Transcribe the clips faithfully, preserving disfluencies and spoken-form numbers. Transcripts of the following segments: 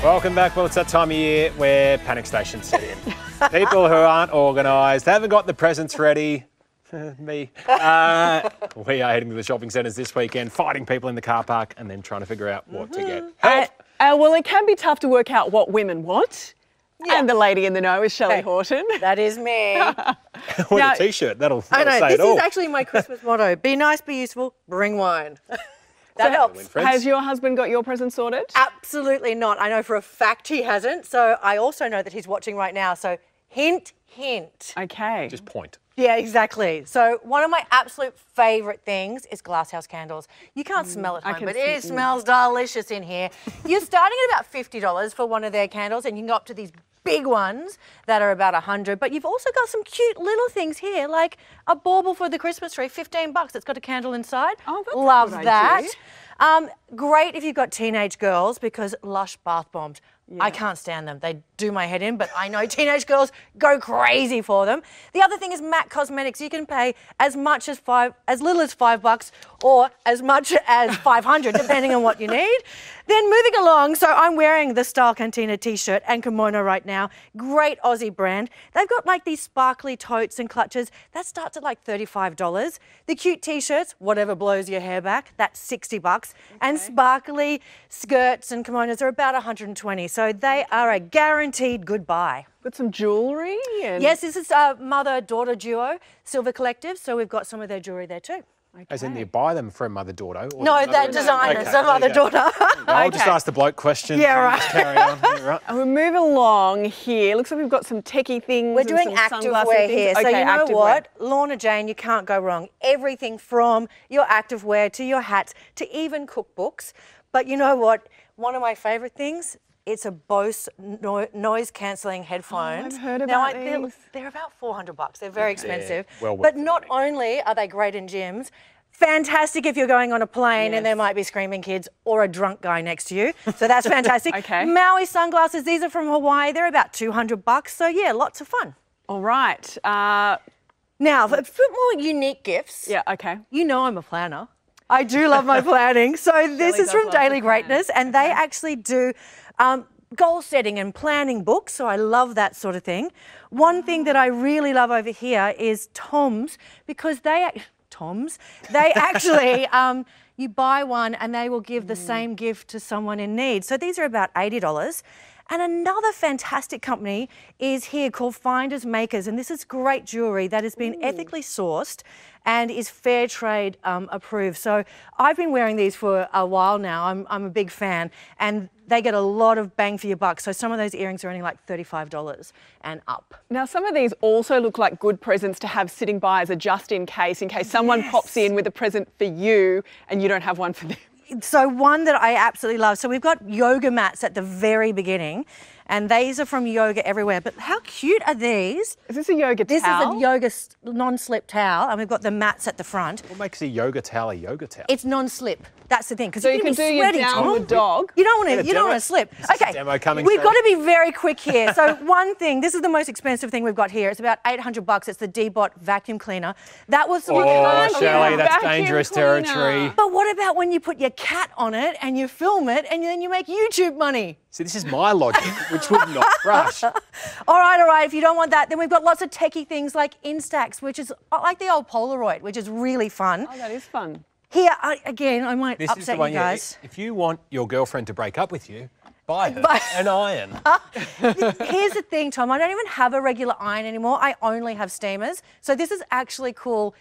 Welcome back. Well, it's that time of year where panic stations set in. People who aren't organised, haven't got the presents ready. Me. Uh, we are heading to the shopping centres this weekend, fighting people in the car park and then trying to figure out what mm-hmm. to get. Help! Uh, uh, well, it can be tough to work out what women want. Yeah. And the lady in the know is Shelley hey, Horton. That is me. With now, a T-shirt, that'll, that'll I know, say this it all. is actually my Christmas motto. Be nice, be useful, bring wine. That so helps. Has your husband got your present sorted? Absolutely not. I know for a fact he hasn't. So I also know that he's watching right now. So hint, hint. Okay. Just point. Yeah, exactly. So one of my absolute favourite things is glasshouse candles. You can't mm, smell it, home, but it mm. smells delicious in here. You're starting at about fifty dollars for one of their candles, and you can go up to these big ones that are about one hundred. But you've also got some cute little things here, like a bauble for the Christmas tree, fifteen bucks. It's got a candle inside. Oh, that's Love a good that. idea. Um, great if you've got teenage girls, because Lush bath bombs. Yeah. I can't stand them. They do my head in, but I know teenage girls go crazy for them. The other thing is MAC Cosmetics. You can pay as much as five, as little as five bucks, or as much as five hundred, depending on what you need. Then moving along, so I'm wearing the Style Cantina t-shirt and kimono right now. Great Aussie brand. They've got like these sparkly totes and clutches. That starts at like thirty-five dollars. The cute t-shirts, whatever blows your hair back, that's sixty bucks. Okay. And sparkly skirts and kimonos are about one hundred twenty. So they are a guaranteed good buy. Got some jewellery? And... Yes, this is a mother-daughter duo, Silver Collective, so we've got some of their jewellery there too. Okay. As in you buy them from mother-daughter? No, they're designers, okay, so mother-daughter. I'll okay. just ask the bloke question. Yeah, right. Carry on. Yeah, right. And we move along here. Looks like we've got some techie things. We're doing activewear here. Okay, so you know what? Wear. Lorna Jane, you can't go wrong. Everything from your activewear to your hats to even cookbooks. But you know what? One of my favourite things, it's a Bose no noise-cancelling headphones. Oh, I've heard about now, I, these. they're, they're about four hundred bucks. They're very expensive. Yeah, well but not only are they great in gyms, fantastic if you're going on a plane yes. and there might be screaming kids or a drunk guy next to you. So that's fantastic. Okay. Maui sunglasses, these are from Hawaii. They're about two hundred bucks. So yeah, lots of fun. All right. Uh, now, for a bit more unique gifts. Yeah, okay. You know I'm a planner. I do love my planning. So this is from Daily Greatness, and they actually do um, goal setting and planning books. So I love that sort of thing. One thing that I really love over here is Tom's, because they... Tom's. They actually, um, you buy one and they will give the mm. same gift to someone in need. So these are about eighty dollars. And another fantastic company is here called Finders Makers, and this is great jewellery that has been Ooh. ethically sourced and is fair trade um, approved. So I've been wearing these for a while now. I'm, I'm a big fan, and they get a lot of bang for your buck. So some of those earrings are only like thirty-five dollars and up. Now, some of these also look like good presents to have sitting by as a just in case, in case someone yes. pops in with a present for you and you don't have one for them. So one that I absolutely love. So we've got yoga mats at the very beginning, and these are from Yoga Everywhere. But how cute are these? Is this a yoga this towel? This is a yoga non-slip towel, and we've got the mats at the front. What makes a yoga towel a yoga towel? It's non-slip. That's the thing. So you can do your downward dog. You don't want to. You don't want to slip. Okay. Demo coming we've through. got to be very quick here. So one thing. This is the most expensive thing we've got here. It's about eight hundred bucks. It's the D-Bot vacuum cleaner. That was. Oh, Shelley, that's dangerous cleaner. territory. But what about when you put your cat on it and you film it and then you make YouTube money? See, this is my logic, which would not brush. all right, all right. If you don't want that, then we've got lots of techie things like Instax, which is like the old Polaroid, which is really fun. Oh, that is fun. Here, I, again, I might this upset is the one, you guys. Yeah, if you want your girlfriend to break up with you, buy her Buy an iron. Uh, here's the thing, Tom. I don't even have a regular iron anymore. I only have steamers. So this is actually cool,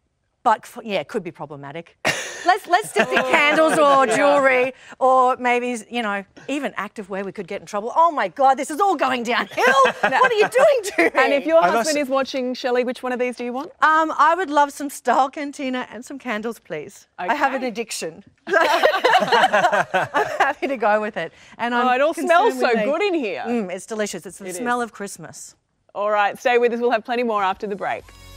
but yeah, it could be problematic. Let's let's stick to candles or jewellery or maybe, you know, even activewear we could get in trouble. Oh my God, this is all going downhill. What are you doing to me? And if your I husband must... is watching, Shelley, which one of these do you want? Um, I would love some Style Cantina and some candles, please. Okay. I have an addiction. I'm happy to go with it. And I'm oh, it all smells so me. good in here. Mm, it's delicious. It's the it smell is. of Christmas. All right, stay with us. We'll have plenty more after the break.